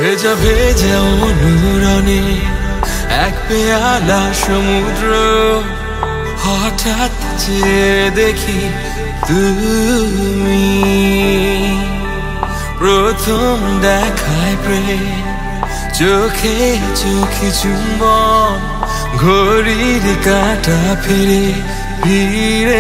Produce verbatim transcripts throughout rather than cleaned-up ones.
ভেজা ভেজা অনুরণে এক পেয়ালা সমুদ্র হঠাৎ চেয়ে দেখি তুমি প্রথম দেখায় প্রেম চোখে চোখে চুম্বন ঘড়ির কাঁটা ফিরে ফিরে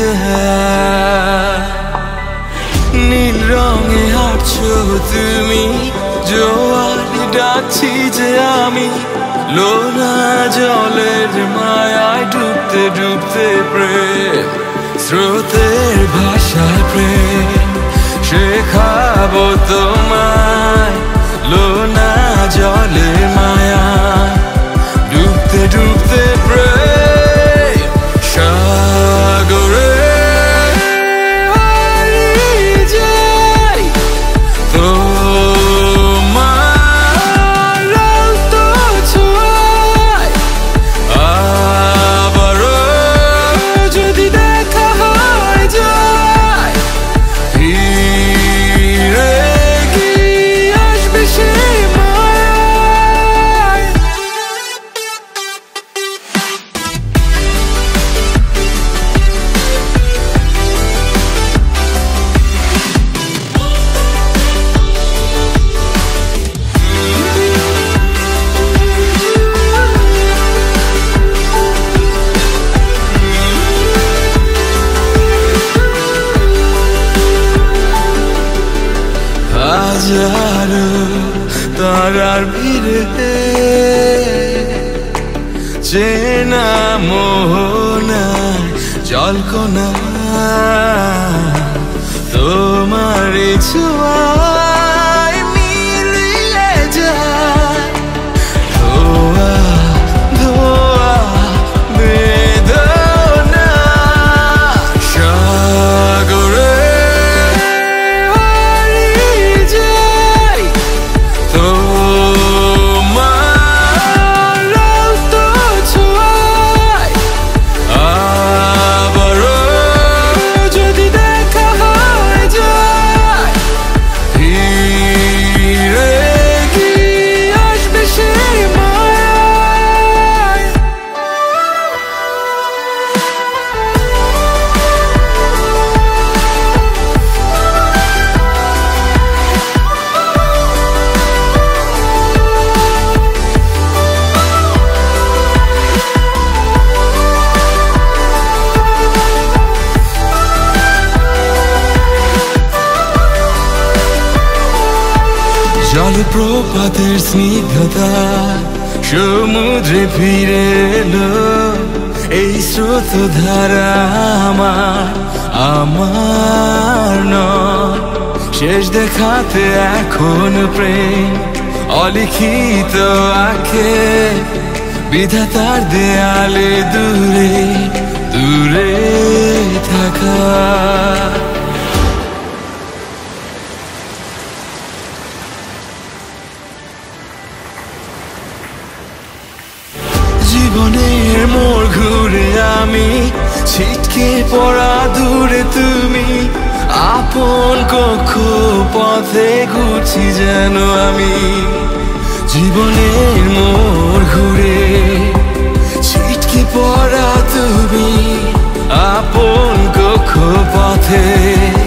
যায় নীল রঙে হাঁটছো তুমি জোয়ারে ডাকছি যে আমি লোনা জলের মায়ায় ডুবতে ডুবতে প্রেম স্রোতের ভাষায় প্রেম শেখাবো তোমায় লোনা জলের মায়ায় ডুবতে ডুবতে প্রেম সাগরে হাজারো তারার ভিড়ে চেনা মোহনায় জলকণা তোমার ছোঁয়ায় মিলিয়ে যায় ধোয়া ধোয়া বেদনা সাগরে জলপ্রপাতের স্নিগ্ধতা সমুদ্রে ফিরে এলো এই স্রোত ধারা আমার আমার নয় শেষ দেখাতে এখন প্রেম অলিখিত আঁখে বিধাতার দেয়ালে দূরে দূরে থাকা জীবনের মোড় ঘুরে আমি ছিটকে পড়া দূরে তুমি আপন কক্ষ পথে ঘুরছি যেন আমি জীবনের মোড় ঘুরে ছিটকে পড়া তুমি আপন কক্ষ পথে